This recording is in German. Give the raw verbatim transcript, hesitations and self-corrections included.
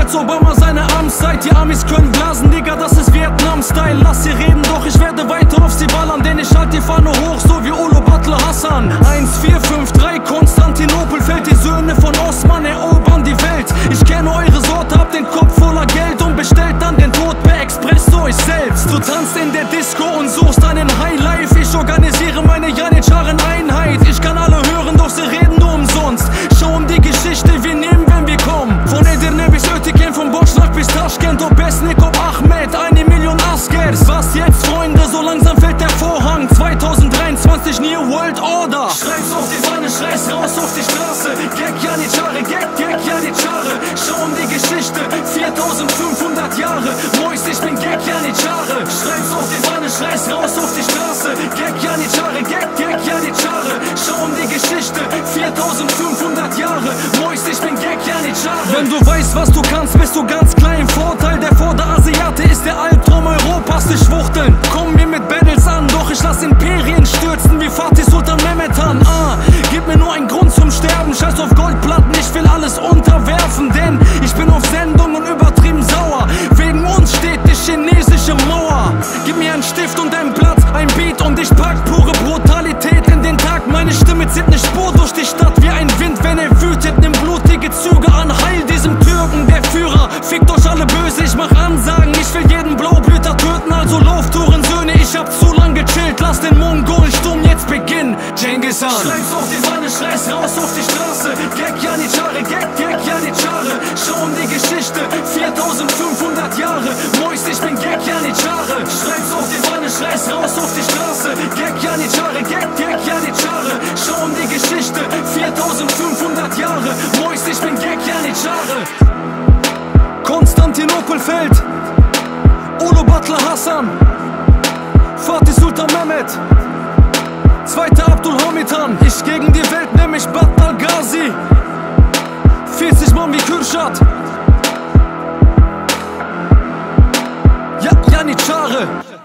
als Obama seine Amtszeit. Die Amis können blasen, Digga, das ist Vietnam-Style. Lass sie reden, doch ich werde weiter auf sie ballern, denn ich halt die Fahne hoch, so wie Ulubatlı Hasan. Eins, vier, fünf, drei, Konstantinopel fällt, die Söhne von Osman erobern die Welt. Ich kenne eure Sorte, hab den Kopf voller Geld und bestellt dann den Tod per Expresso euch selbst. Du tanzt in der Disco und suchst einen Highlife. Ich organisiere meine Janitscharen-Einheit. Ich kann alle hören, doch sie reden nur umsonst. Schau um die Geschichte, wir nehmen, wenn wir kommen. Von Edirne bis Ötiken, von Boşnak bis Taşkent, ob Besnik, ob Ahmed, eine Million Askers. Was jetzt, Freunde, so langsam fällt der Vorhang. zweitausenddreiundzwanzig, New World Order. Schreib's auf die Pfanne, schrei's raus auf die Straße. Gek Janitschare, Gek, Gek Janitschare. Schau um die Geschichte, viertausendfünfhundert Jahre. Mois, ich bin Gek Janitschare. Schreib's auf die Pfanne, schrei's raus auf die Straße. Gek Janitschare, Gek, Gek Janitschare. Schau um die Geschichte, viertausendfünfhundert Jahre. Mois, ich bin Gek Janitschare. Wenn du weißt, was du kannst, bist du ganz klein. Vorteil der Vorderasiate ist der Albtraum Europas, die Schwuchteln. Komm mir mit Battles an, doch ich lass Imperien stürzen wie Fatih Sultan Mehmet Han. Ah, gib mir nur einen Grund zum Sterben, scheiß auf Goldplatten, ich will alles unterwerfen, denn ich bin auf Sendung und übertrieben sauer. Wegen uns steht die chinesische Mauer. Gib mir einen Stift und einen Platz, ein Beat und ich pack pure Brutalität in den Tag. Meine Stimme zieht eine Spur durch die Stadt wie ein Wind, wenn er wütet, nimm blutige Züge an. Heil diesem Türken, der Führer, fickt euch alle böse, ich mach Ansagen, ich will jeden Blaublüter töten, also Lauftouren-Söhne, ich hab zu lang gechillt, lass den Mongolensturm jetzt beginnen. Genghis Khan. Schreib's auf die Pfanne, schrei's raus auf die Straße. Gek Janitschare, Gek, Gek Janitschare. Schau um die Geschichte, viertausendfünfhundert Jahre. Mois, ich bin Gek Janitschare. Schreib's auf die Pfanne, schrei's raus auf die Straße. Gek Janitschare, Gek, Gek Janitschare. Schau um die Geschichte, viertausendfünfhundert Jahre. Mois, ich bin Gek Janitschare. Konstantinopel fällt, Ulubatlı Hasan, Fatih Sultan Mehmet, zweiter Abdülhamid Han. Ich gegen die Welt, nenn mich Battal Gazi. vierzig Mann wie Kürşat. Ja, Janitschare.